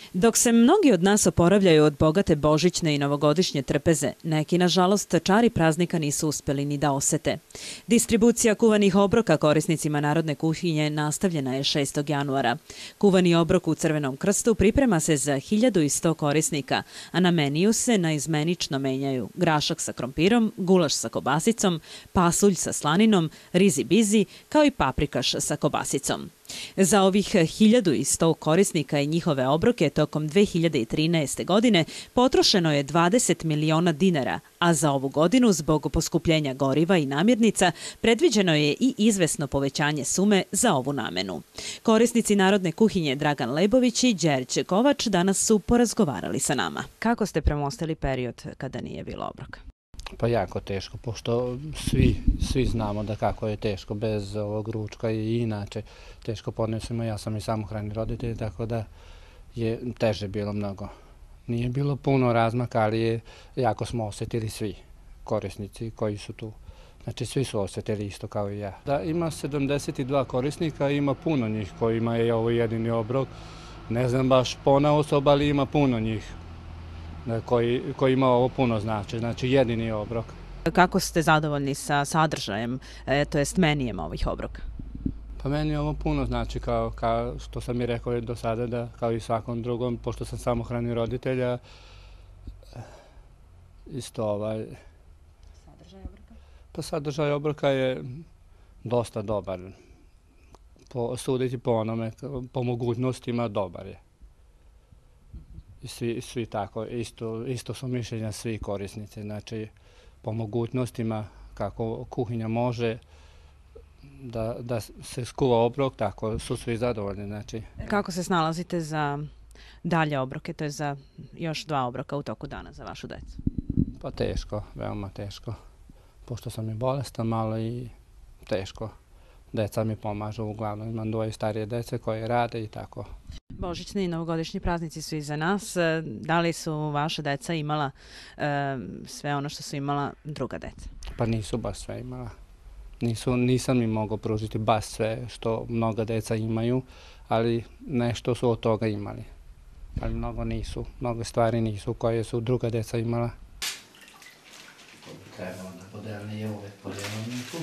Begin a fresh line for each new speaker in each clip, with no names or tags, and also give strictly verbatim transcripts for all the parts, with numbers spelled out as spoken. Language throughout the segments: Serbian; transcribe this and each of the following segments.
Dok se mnogi od nas oporavljaju od bogate božićne i novogodišnje trpeze, neki, nažalost, čari praznika nisu uspeli ni da osete. Distribucija kuvanih obroka korisnicima Narodne kuhinje nastavljena je šestog januara. Kuvani obrok u Crvenom krstu priprema se za hiljadu i sto korisnika, a na meniju se naizmenično menjaju grašak sa krompirom, gulaš sa kobasicom, pasulj sa slaninom, rizi bizi, kao i paprikaš sa kobasicom. Za ovih hiljadu i sto korisnika i njihove obroke tokom dve hiljade trinaeste. godine potrošeno je dvadeset miliona dinara, a za ovu godinu zbog poskupljenja goriva i namirnica predviđeno je i izvesno povećanje sume za ovu namenu. Korisnici Narodne kuhinje Dragan Lebović i Đerđe Kovač danas su porazgovarali sa nama. Kako ste premostili period kada nije bilo obroka?
Pa jako teško, pošto svi, svi znamo da kako je teško bez ovog ručka i inače teško podnesemo. Ja sam i samohrani roditelj, tako da je teže bilo mnogo. Nije bilo puno razmaka, ali je, jako smo osjetili svi korisnici koji su tu. Znači svi su osjetili isto kao i ja. Da, ima sedamdeset dva korisnika, ima puno njih kojima je ovo jedini obrok. Ne znam baš ponaosob, ali ima puno njih koji, koji ima ovo puno znači, znači jedini obrok.
Kako ste zadovoljni sa sadržajem, e, to jest menijem ovih obroka?
Pa meni ovo puno znači, kao, kao što sam i rekao do sada, da kao i svakom drugom, pošto sam samohrani roditelja, isto ovaj...
Sadržaj obroka?
Pa sadržaj obroka je dosta dobar. Po, suditi po onome, po mogućnostima dobar je. Svi, svi tako, isto, isto su mišljenja svi korisnici, znači po mogućnostima kako kuhinja može da, da se skuva obrok, tako su svi zadovoljni. Znači.
Kako se snalazite za dalje obroke, to je za još dva obroka u toku dana za vašu decu?
Pa teško, veoma teško, pošto sam i bolestan malo i teško. Deca mi pomažu, uglavnom imam dvoje starije dece koje rade i tako.
Božićni i novogodišnji praznici su iza nas. Da li su vaša deca imala e, sve ono što su imala druga deca?
Pa nisu baš sve imala. Nisu, nisam im mogao pružiti baš sve što mnoga deca imaju, ali nešto su od toga imali. Ali mnogo nisu, mnogo stvari nisu koje su druga deca imala. Trebalo da podelni je uvek po jelovniku.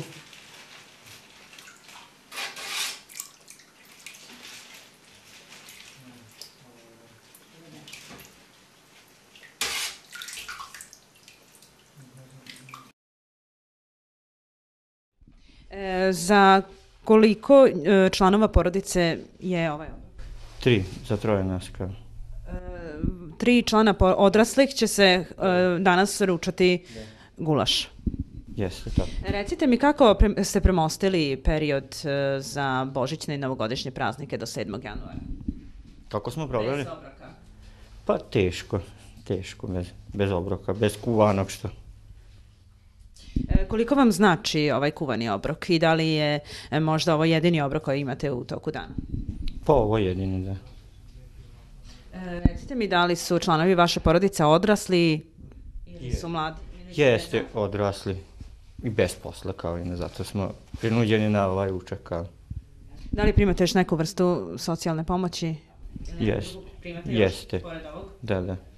E, za koliko e, članova porodice je ovaj obrok?
Tri, za troje nas kao.
E, tri člana odraslih će se e, danas ručati gulaš.
Jeste, tako.
Recite mi kako pre, ste premostili period e, za božićne i novogodišnje praznike do sedmog januara?
Kako smo proveli?
Bez obroka.
Pa teško, teško, bez, bez obroka, bez kuvanog što.
E, koliko vam znači ovaj kuvani obrok i da li je e, možda ovo jedini obrok koji imate u toku dana?
Pa ovo jedini, da.
E, recite mi da li su članovi vaše porodice odrasli ili su mladi?
Jeste odrasli i bez posla kao i ne, zato smo prinuđeni na ovaj učak kao.
Da li primate još neku vrstu socijalne pomoći?
Jeste, jeste, da, da.